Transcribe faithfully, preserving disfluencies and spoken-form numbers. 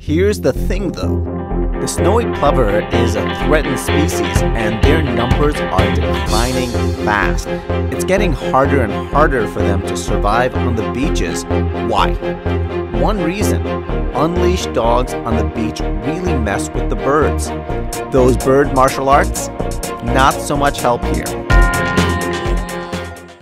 Here's the thing though. The snowy plover is a threatened species and their numbers are declining fast. It's getting harder and harder for them to survive on the beaches. Why? One reason, unleashed dogs on the beach really mess with the birds. Those bird martial arts? Not so much help here.